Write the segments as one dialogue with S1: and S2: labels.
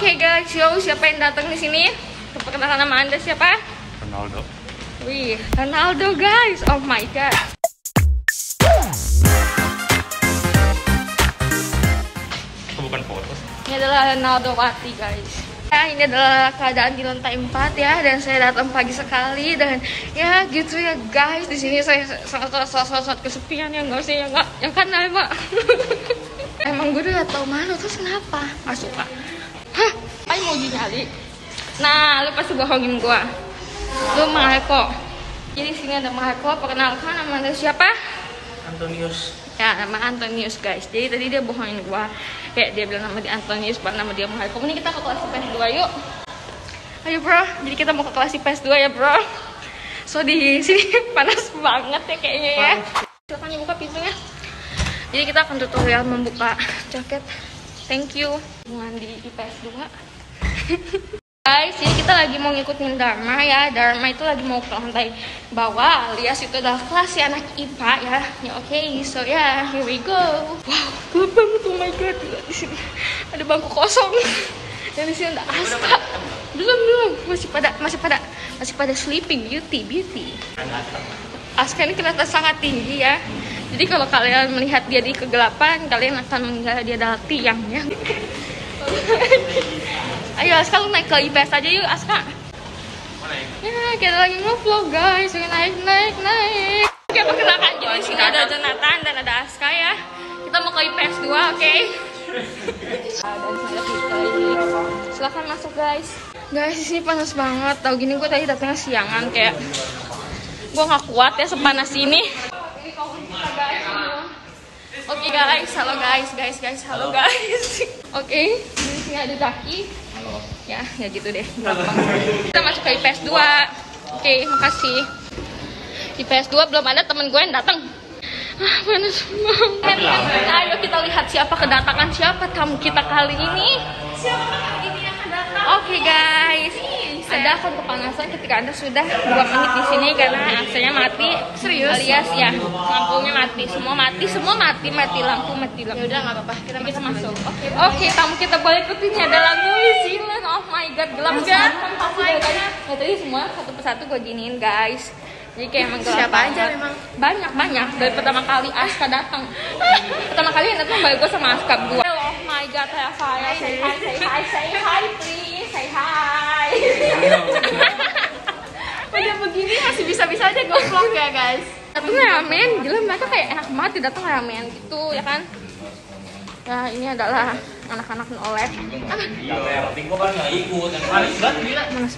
S1: Oke guys, yo, siapa yang datang di sini? Perkenalkan nama Anda siapa?
S2: Ronaldo.
S1: Wih, Ronaldo guys. Oh my god.
S2: Itu bukan foto.
S1: Ini adalah Ronaldo Wati guys. Ya, ini adalah keadaan di lantai 4 ya, dan saya datang pagi sekali dan ya gitu ya guys. Di sini saya sangat kesepian ya, enggak sih ya, enggak yang kan emang. Emang gue udah tau malu, terus kenapa? Gak suka. Hah? Apa mau nyari? Nah, lu pasti bohongin gue. Lu Maheko. Jadi sini ada Maheko. Perkenalkan nama Anda siapa?
S2: Antonius.
S1: Ya, nama Antonius guys. Jadi tadi dia bohongin gue. Kayak dia bilang nama dia Antonius, nama dia Maheko. Ini kita ke kelas IPS 2 yuk. Ayo bro. Jadi kita mau ke kelas IPS 2 ya bro. So di sini panas banget ya kayaknya ya. Silahkan dibuka pintunya. Jadi kita akan tutorial membuka jaket. Thank you. Hubungan di IPS 2. Guys, jadi kita lagi mau ngikutin Dharma ya. Dharma itu lagi mau ke lantai bawah, alias itu adalah kelas ya anak IPA ya. Ya oke, so ya, here we go. Wow, gelap banget, oh my god. Di sini ada bangku kosong. Dan di sini ada Aska. Belum, masih pada sleeping beauty. Aska ini kelihatan sangat tinggi ya. Jadi kalau kalian melihat dia di kegelapan, kalian akan mengira dia adalah tiang ya. Ayo Aska, lu naik ke IPS aja yuk Aska. Ya, kita lagi nge-vlog guys, naik. Oke, perkenalkan, jadi di sini ada Jonathan dan ada Aska ya. Kita mau ke IPS 2, oke? Dan saya kita ini. Silahkan masuk guys. Guys, di sini panas banget. Tahu gini gue tadi datangnya siangan, kayak gue nggak kuat ya sepanas ini. Oke guys, halo guys. Oke, di sini ada Zaki. Ya gitu deh. Gampang. Kita masuk ke IPS 2. Oke, makasih. IPS 2 belum ada temen gue yang datang. Panas banget. Ayo kita lihat siapa kedatangan siapa tamu kita kali ini. Oke guys, Anda akan kepanasan ketika Anda sudah 2 menit di sini karena AC-nya mati. Serius? Alias ya, lampunya mati, semua mati, lampu mati. Ya udah nggak apa-apa, kita masuk. Oke, tamu kita boleh ikutin ya, adalah New Zealand. Oh my god, gelap banget. Oh my god. Ya tadi semua satu persatu gue giniin guys. Jadi kayak emang gelap. Siapa aja memang? Banyak. Dari pertama kali Aska datang. Pertama kali yang datang baik gue sama Aska berdua. Oh my god, saya say hi please, say hi. Udah begini masih bisa-bisa aja gue vlog ya guys. Tapi ramen, gila mereka kayak enak banget datang ramen gitu ya kan. Ya ini adalah anak-anak noleh. Panas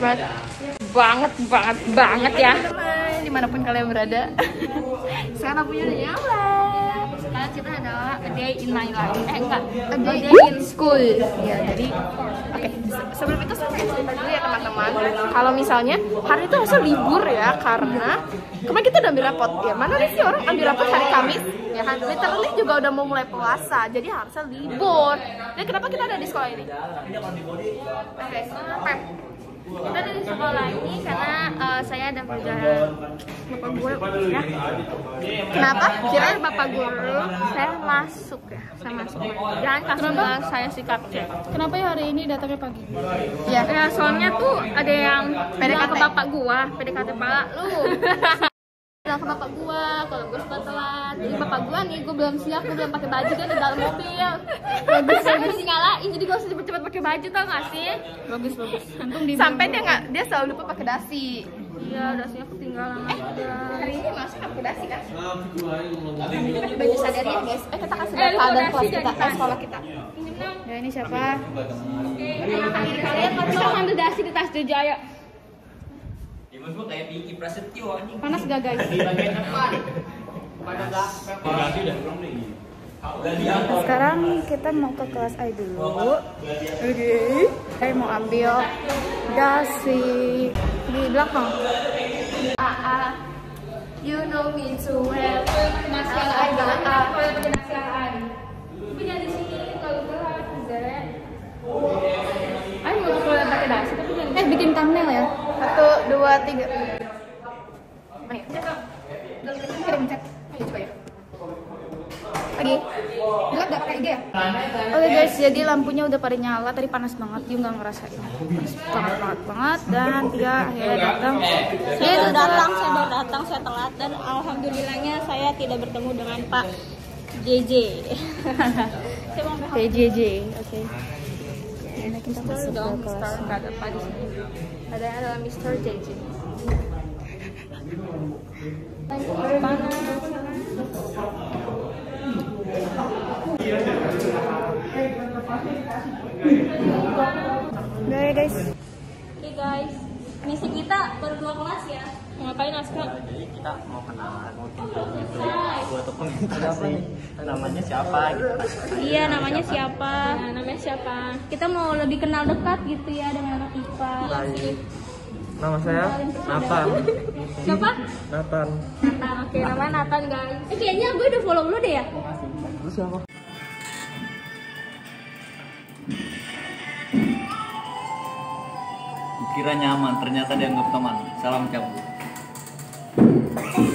S1: banget ya. Dimanapun kalian berada. Sekarang punya nyala. Sekarang kita adalah a day in my life. A day in school. Ya, jadi oke. Sebelum itu saya cerita dulu ya teman-teman. Kalau misalnya hari itu harusnya libur ya, karena kemarin kita udah ambil rapot. Ya mana sih orang ambil rapot hari Kamis? Ya kan, literally juga udah mau mulai puasa, jadi harusnya libur. Dan kenapa kita ada di sekolah ini? Oke, pep. Kita ada di sekolah ini karena saya ada pelajaran bapak guru ya. Kenapa? Kira bapak guru saya masuk. Jangan kasih saya sikap cek.
S3: Kenapa ya hari ini datangnya pagi?
S1: Ya soalnya tuh ada yang PDKT ke bapak gua, PDKT pala lu. Bilang ke bapak gua kalau gua suka telat. Jadi bapak gua nih, gua belum siap, gua belum pakai baju kan di dalam mobil. Bagus dinyalain, jadi gua harus cepet-cepet pakai baju, tau gak sih?
S3: Bagus.
S1: Sampai dia selalu lupa pakai dasi. Iya, dasinya ketinggalan. Hari ini masuk pakai dasi kan? Ini pakai baju sadar ya guys. Kita kasih sadar kelas kita, sekolah kita.
S3: Ya ini siapa?
S1: Kalian bisa ambil dasi di tas Jaya.
S4: Gue kayak Vicky Prasetyo anjing.
S3: Panas gak guys? Sekarang kita mau ke kelas I dulu. Oke. Saya mau ambil dasi di belakang.
S1: You know me too well. Naskah tapi jangan di sini kalau gelap, Zek.
S3: Ayo mau keluar pakai dasi tapi jangan. Bikin thumbnail ya.
S1: 1, 2, 3. Mana ya?
S3: Kita mencet. Ayo coba ya. Lagi. Gelap gak pakai IG ya?
S1: Oh
S3: Oke guys, jadi lampunya udah pada nyala. Tadi panas banget, dia nggak ngerasain. Panas banget. Dan dia akhirnya datang.
S5: Saya baru datang, saya telat dan alhamdulillahnya saya tidak bertemu dengan Pak JJ. Saya mau
S3: PJJ, oke. Ini kita masuk ke kelas.
S1: Nggak ada apa di sini. Ada adalah Mr. JJ.
S3: Udah ya guys.
S5: Oke guys, misi kita baru 2 kelas ya.
S1: Ngapain Aska?
S4: Jadi kita mau kenalan, mau buat apa nih? Namanya siapa gitu kan?
S5: Iya, namanya siapa?
S1: Nah, namanya siapa?
S5: Kita mau lebih kenal dekat gitu ya dengan anak IPA.
S6: Nama saya Nathan.
S5: Siapa?
S6: Nathan.
S5: Nathan.
S1: Oke, namanya Nathan guys.
S5: Kayaknya gue udah follow lu deh ya.
S6: Lu siapa?
S4: Kira nyaman, ternyata dianggap teman. Salam cabut.